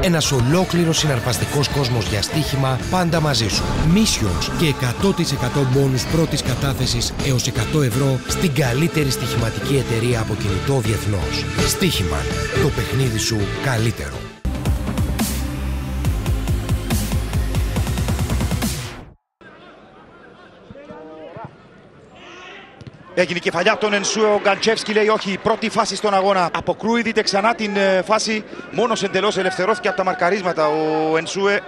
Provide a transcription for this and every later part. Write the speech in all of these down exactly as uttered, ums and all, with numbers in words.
Ένας ολόκληρος συναρπαστικός κόσμος για στοίχημα πάντα μαζί σου. Missions και εκατό τοις εκατό μπόνους πρώτης κατάθεσης έως εκατό ευρώ στην καλύτερη στοιχηματική εταιρεία από κινητό διεθνώς. Στοίχημαν. Το παιχνίδι σου καλύτερο. Έγινε η κεφαλιά από τον Ενσούε, ο Γκαντσέφσκι λέει όχι, η πρώτη φάση στον αγώνα. Αποκρούει, δείτε ξανά την ε, φάση, μόνος εντελώς ελευθερώθηκε από τα μαρκαρίσματα ο Ενσούε.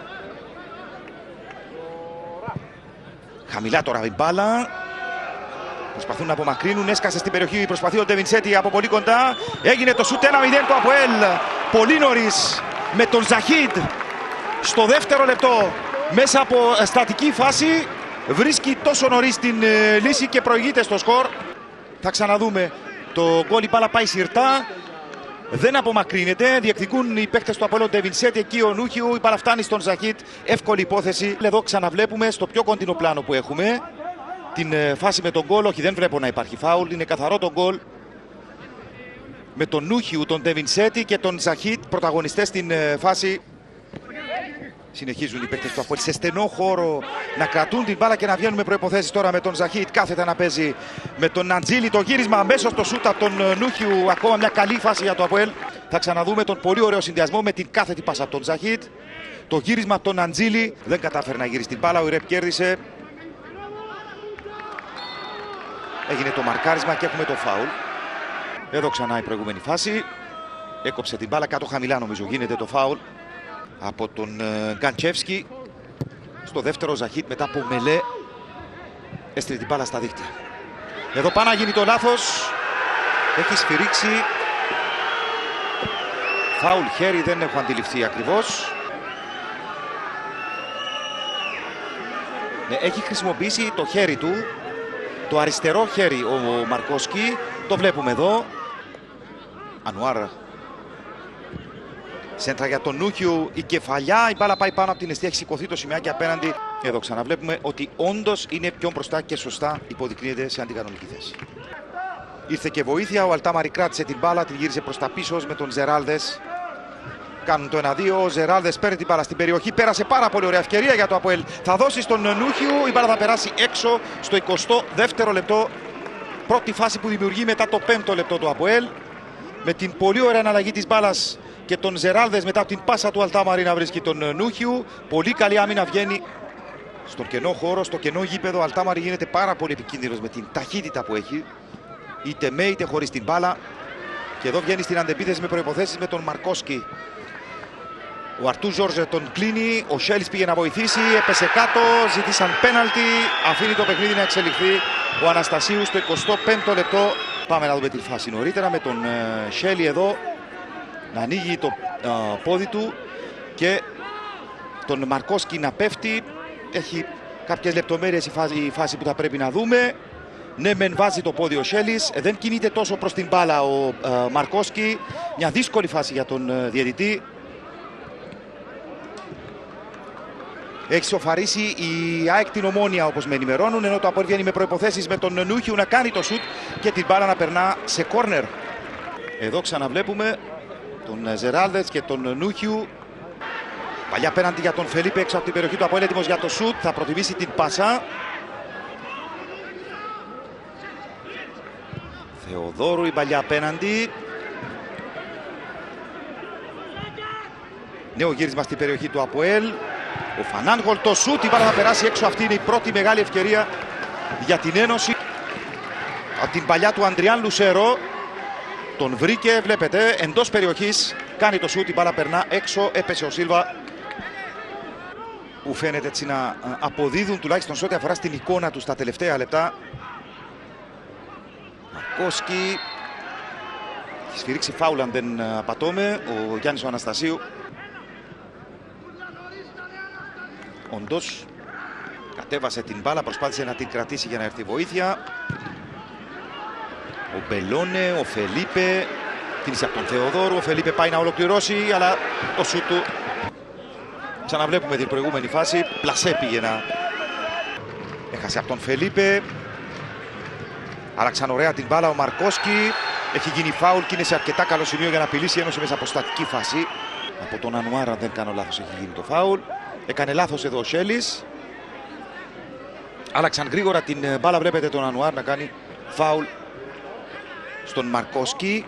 Χαμηλά τώρα η μπάλα. Προσπαθούν να απομακρύνουν, έσκασε στην περιοχή, προσπαθεί ο Ντεβινσέτη από πολύ κοντά. Έγινε το σούτ ένα μηδέν του ΑΠΟΕΛ. Πολύ νωρίς με τον Ζαχίτ στο δεύτερο λεπτό. Μέσα από στατική φάση βρίσκει τόσο νωρίς την ε, λύση και προηγείται στο σκορ. Θα ξαναδούμε το γκολ, η μπάλα πάει σιρτά. Δεν απομακρύνεται, διεκδικούν οι παίκτες του ΑΠΟΕΛ, ο Ντεβινσέτη, εκεί ο Νούχιου, η μπάλα φτάνει στον Ζαχίτ. Εύκολη υπόθεση. Εδώ ξαναβλέπουμε στο πιο κοντινό πλάνο που έχουμε την ε, φάση με τον γκολ. Όχι, δεν βλέπω να υπάρχει φάουλ, είναι καθαρό το γκολ. Με τον Νούχιου, τον Ντεβινσέτη και τον Ζαχίτ πρωταγωνιστές στην ε, φάση. Συνεχίζουν οι παίκτες του ΑΠΟΕΛ σε στενό χώρο να κρατούν την μπάλα και να βγαίνουν με προϋποθέσεις. Τώρα με τον Ζαχίτ κάθεται να παίζει με τον Αντζίλη. Το γύρισμα αμέσως στο σούτ από τον Νούχιου. Ακόμα μια καλή φάση για το ΑΠΟΕΛ. Θα ξαναδούμε τον πολύ ωραίο συνδυασμό με την κάθετη πάσα από τον Ζαχίτ. Το γύρισμα από τον Αντζίλη. Δεν κατάφερε να γυρίσει την μπάλα. Ο Ιρέπ κέρδισε. Έγινε το μαρκάρισμα και έχουμε το φάουλ. Εδώ ξανά η προηγούμενη φάση. Έκοψε την μπάλα κάτω χαμηλά, νομίζω γίνεται το φάουλ από τον Γκαντσέφσκι. Στο δεύτερο Ζαχίτ μετά από μελέ έστειλε την μπάλα στα δίχτυα. Εδώ πάνω να γίνει το λάθος. Έχει σφυρίξει. Φάουλ χέρι, δεν έχω αντιληφθεί ακριβώς. Ναι, έχει χρησιμοποιήσει το χέρι του, το αριστερό χέρι ο Μαρκόσκι. Το βλέπουμε εδώ. Ανουάρα. Σέντρα για τον Νούχιου, η κεφαλιά, η μπάλα πάει πάνω από την αιστεία, έχει σηκωθεί το σημαίακι απέναντι. Εδώ ξαναβλέπουμε ότι όντως είναι πιο μπροστά και σωστά υποδεικνύεται σε αντικανονική θέση. Ήρθε και βοήθεια, ο Αλτάμαρη κράτησε την μπάλα, την γύρισε προς τα πίσω με τον Ζεράλδες. Κάνουν το ένα δύο, ο Ζεράλδες παίρνει την μπάλα στην περιοχή, πέρασε πάρα πολύ ωραία ευκαιρία για το ΑΠΟΕΛ. Θα δώσει στον Νούχιου, η μπάλα θα περάσει έξω στο εικοστό δεύτερο λεπτό. Πρώτη φάση που δημιουργεί μετά το πέμπτο λεπτό του ΑΠΟΕΛ. Με την πολύ ωραία αναλλαγή της μπάλας και τον Ζεράλδες μετά από την πάσα του Αλτάμαρη να βρίσκει τον Νούχιου. Πολύ καλή άμυνα βγαίνει στον κενό χώρο, στο κενό γήπεδο. Ο Αλτάμαρη γίνεται πάρα πολύ επικίνδυνος με την ταχύτητα που έχει. Είτε με είτε χωρίς την μπάλα. Και εδώ βγαίνει στην αντεπίθεση με προϋποθέσεις με τον Μαρκόσκι. Ο Αρτού Ζόρζε τον κλείνει. Ο Σέλης πήγε να βοηθήσει. Έπεσε κάτω. Ζήτησαν πέναλτι. Αφήνει το παιχνίδι να εξελιχθεί ο Αναστασίου στο εικοστό πέμπτο λεπτό. Πάμε να δούμε τη φάση νωρίτερα με τον Σέλη εδώ να ανοίγει το uh, πόδι του και τον Μαρκόσκι να πέφτει. Έχει κάποιες λεπτομέρειες η φάση, η φάση που θα πρέπει να δούμε. Ναι, μεν βάζει το πόδι ο Σέλης, δεν κινείται τόσο προς την μπάλα ο uh, Μαρκόσκι. Μια δύσκολη φάση για τον uh, διαιτητή. Έχει σοφαρίσει η ΑΕΚ την Ομόνια, όπως με ενημερώνουν, ενώ το ΑΠΟΕΛ βγαίνει με προϋποθέσεις με τον Νούχιου να κάνει το σουτ και την μπάλα να περνά σε κόρνερ. Εδώ ξαναβλέπουμε τον Ζεράλδες και τον Νούχιου. Παλιά πέναντι για τον Φελίπε έξω από την περιοχή του ΑΠΟΕΛ, έτοιμος για το σουτ, θα προτιμήσει την πάσα. Θεοδόρου η παλιά πέναντι. Νέο γύρισμα στην περιοχή του ΑΠΟΕΛ. Ο Φανάνγολ το σούτ, η μπάλα θα περάσει έξω. Αυτή είναι η πρώτη μεγάλη ευκαιρία για την Ένωση. Από την παλιά του Αντριάν Λουσέρο. Τον βρήκε, βλέπετε, εντός περιοχής. Κάνει το σούτ, η μπάλα περνά έξω. Έπεσε ο Σίλβα. Που φαίνεται έτσι να αποδίδουν τουλάχιστον σε ό,τι αφορά στην εικόνα του στα τελευταία λεπτά. Μαρκόσκι. Έχει σφυρίξει φάουλ αν δεν απατώμε ο Γιάννης ο Αναστασίου. Όντως κατέβασε την μπάλα, προσπάθησε να την κρατήσει για να έρθει βοήθεια. Ο Μπελόνε, ο Φελίπε, κίνησε από τον Θεοδόρου. Ο Φελίπε πάει να ολοκληρώσει, αλλά το σούτ του. Ξαναβλέπουμε την προηγούμενη φάση. Πλασέ πήγε να... Έχασε από τον Φελίπε. Άλλαξαν ωραία την μπάλα ο Μαρκόσκι. Έχει γίνει φάουλ και είναι σε αρκετά καλό σημείο για να απειλήσει η Ένωση μέσα από στατική φάση. Από τον Ανουάρ, αν δεν κάνω λάθος, έχει γίνει το φάουλ. Έκανε λάθος εδώ ο Σέλης. Άλλαξαν γρήγορα την μπάλα, βλέπετε τον Ανουάρ να κάνει φάουλ στον Μαρκόσκι.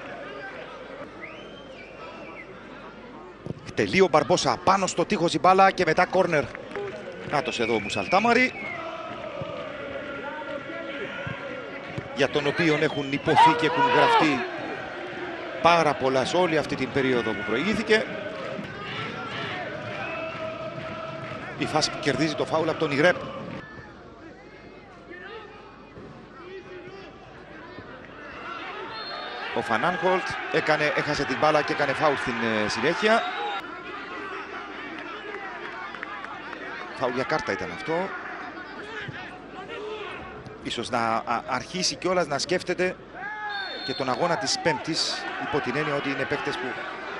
Τελεί ο Μπαρμπόσα πάνω στο τείχος η μπάλα και μετά κόρνερ. Νάτος εδώ ο Μουσαλτάμαρη, για τον οποίο έχουν υποθεί και έχουν γραφτεί πάρα πολλά σε όλη αυτή την περίοδο που προηγήθηκε. Η φάση που κερδίζει το φάουλ από τον Ιγρέπ. Ο Φανάνχολτ έκανε, έχασε την μπάλα και έκανε φάουλ στην ε, συνέχεια. Φάουλ για κάρτα ήταν αυτό. Ίσως να αρχίσει κιόλας να σκέφτεται και τον αγώνα της Πέμπτης, υπό την έννοια ότι είναι παίκτες που...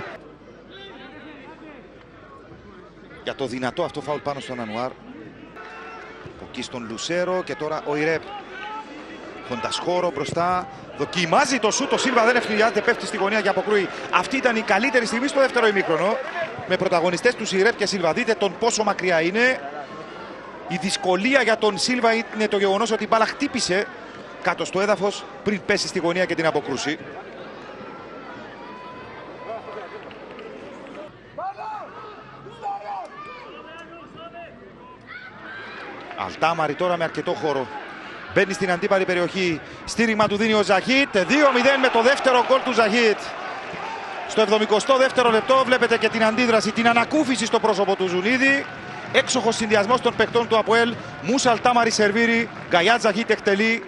Για το δυνατό αυτό φάουλ πάνω στον Ανουάρ. Εκεί στον Λουσέρο και τώρα ο Ιγρέπ. Χοντας χώρο μπροστά. Δοκιμάζει το σούτ, το Σίλβα δεν ευθυνδιάζεται, πέφτει στη γωνία και αποκρούει. Αυτή ήταν η καλύτερη στιγμή στο δεύτερο ημίχρονο. Με πρωταγωνιστές του Ιγρέπ και Σίλβα. Δείτε τον πόσο μακριά είναι. Η δυσκολία για τον Σίλβα είναι το γεγονός ότι η μπάλα χτύπησε κάτω στο έδαφος πριν πέσει στη γωνία και την αποκρούσει. Αλτάμαρη τώρα με αρκετό χώρο. Μπαίνει στην αντίπαλη περιοχή. Στήριγμα του δίνει ο Ζαχίτ. δύο μηδέν με το δεύτερο γκολ του Ζαχίτ. Στο εβδομηκοστό δεύτερο λεπτό βλέπετε και την αντίδραση, την ανακούφιση στο πρόσωπο του Ζουνίδη. Έξοχος συνδυασμός των παικτών του ΑΠΟΕΛ. Μούσα Αλτάμαρη σερβίρει. Γκαϊάτ Ζαχίτ εκτελεί.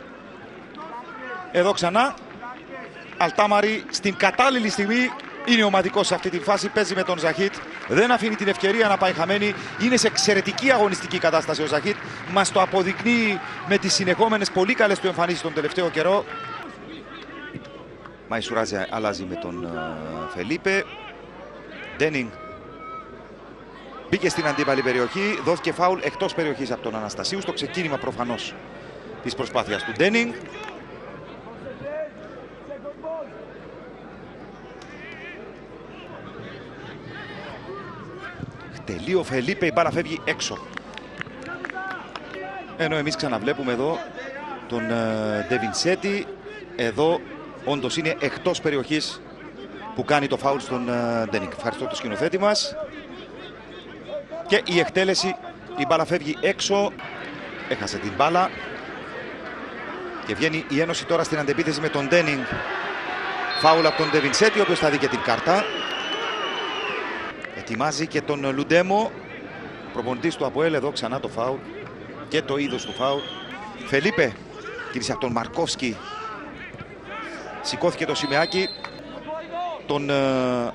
Εδώ ξανά. Αλτάμαρη στην κατάλληλη στιγμή. Είναι ομαδικός σε αυτή τη φάση. Παίζει με τον Ζαχίτ. Δεν αφήνει την ευκαιρία να πάει χαμένη. Είναι σε εξαιρετική αγωνιστική κατάσταση ο Ζαχίτ. Μας το αποδεικνύει με τις συνεχόμενες πολύ καλές του εμφανίσεις τον τελευταίο καιρό. Μαϊσουράζη αλλάζει με τον uh, Φελίπε. Ντένινγκ μπήκε στην αντίπαλη περιοχή. Δόθηκε φάουλ εκτός περιοχής από τον Αναστασίου. Στο ξεκίνημα προφανώς της προσπάθειας του Ντένινγκ. Τελεί ο Φελίπε, η μπάλα φεύγει έξω. Ενώ εμείς ξαναβλέπουμε εδώ τον Ντεβινσέτη. Εδώ όντως είναι εκτός περιοχής που κάνει το φάουλ στον Ντένινγκ. Ευχαριστώ το σκηνοθέτη μας. Και η εκτέλεση, η μπάλα φεύγει έξω. Έχασε την μπάλα. Και βγαίνει η Ένωση τώρα στην αντεπίθεση με τον Ντένινγκ. Φάουλ από τον Ντεβινσέτη, ο οποίος θα δει και την κάρτα. Ετοιμάζει και τον Λουντέμο, προπονητής του ΑΠΟΕΛ. Εδώ ξανά το φάουλ και το είδος του φάουλ. Φελίπε κύρισε από τον Μαρκόφσκι. Σηκώθηκε το σημαίακι. Τον uh...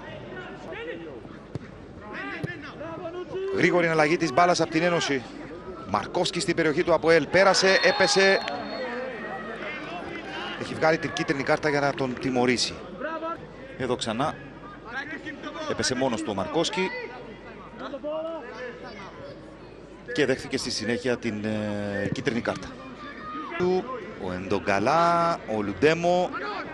γρήγορη εναλλαγή της μπάλας από την Ένωση. Μαρκόφσκι στην περιοχή του ΑΠΟΕΛ. Πέρασε, έπεσε. Έχει βγάλει την κίτρινη κάρτα για να τον τιμωρήσει. Εδώ ξανά. Έπεσε μόνος του ο Μαρκόσκι και δέχθηκε στη συνέχεια την ε, κίτρινη κάρτα. Ο Εντογκαλά, ο Λουντέμο.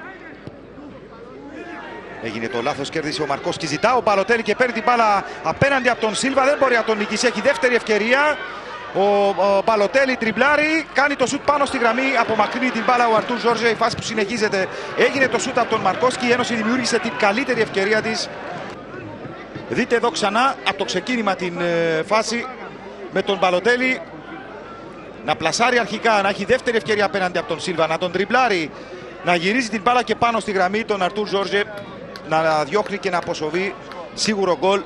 Έγινε το λάθος, κέρδισε ο Μαρκόσκι. Ζητά ο Μπαλοτέλη και παίρνει την μπάλα απέναντι από τον Σίλβα. Δεν μπορεί να τον νικήσει, έχει δεύτερη ευκαιρία. Ο, ο Μπαλοτέλη τριμπλάρει, κάνει το σούτ πάνω στη γραμμή, απομακρύνει την μπάλα ο Αρτούρ Ζόρζε. Η φάση που συνεχίζεται, έγινε το σούτ από τον Μαρκόσκι. Η Ένωση δημιούργησε την καλύτερη ευκαιρία της. Δείτε εδώ ξανά από το ξεκίνημα την ε, φάση με τον Μπαλοτέλη να πλασάρει αρχικά, να έχει δεύτερη ευκαιρία απέναντι από τον Σίλβα, να τον τριμπλάρει, να γυρίζει την μπάλα και πάνω στη γραμμή τον Αρτούρ Ζόρζε, να διώχνει και να αποσοβεί σίγουρο γκολ.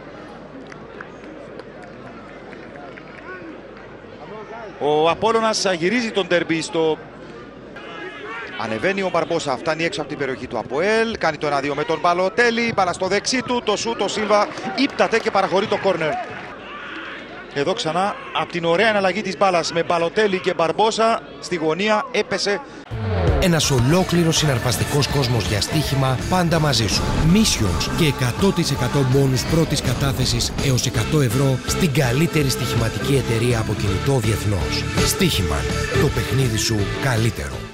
Ο Απόλλωνας γυρίζει τον ντερμπι στο... Ανεβαίνει ο Μπαρμπόσα, φτάνει έξω από την περιοχή του ΑΠΟΕΛ, κάνει το ένα δύο με τον Μπαλοτέλη, μπάλα στο δεξί του, το σούτ, το Σίλβα ύπταται και παραχωρεί το κόρνερ. Εδώ ξανά από την ωραία εναλλαγή της μπάλας με Μπαλοτέλη και Μπαρμπόσα στη γωνία έπεσε. Ένας ολόκληρος συναρπαστικός κόσμος για στοίχημα πάντα μαζί σου. Missions και εκατό τοις εκατό μπόνους πρώτης κατάθεσης έως εκατό ευρώ στην καλύτερη στοιχηματική εταιρεία από κινητό διεθνώς. Στοίχημα. Το παιχνίδι σου καλύτερο.